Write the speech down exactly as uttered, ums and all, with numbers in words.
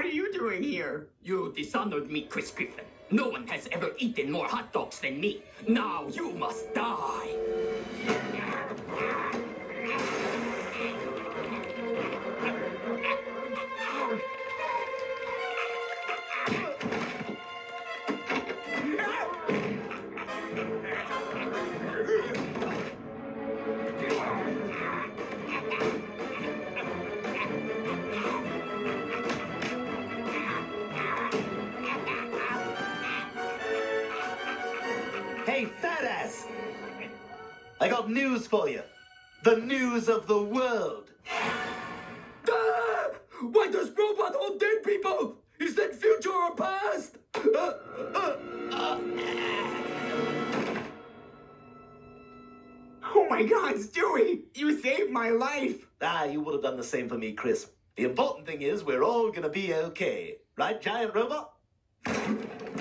What are you doing here? You dishonored me, Chris Griffin. No one has ever eaten more hot dogs than me. Now you must die. Hey, fat ass! I got news for you. The news of the world. Ah! Why does robot hold dead people? Is that future or past? Uh, uh, uh. Oh my God, Stewie! You saved my life! Ah, you would have done the same for me, Chris. The important thing is we're all gonna be okay. Right, giant robot?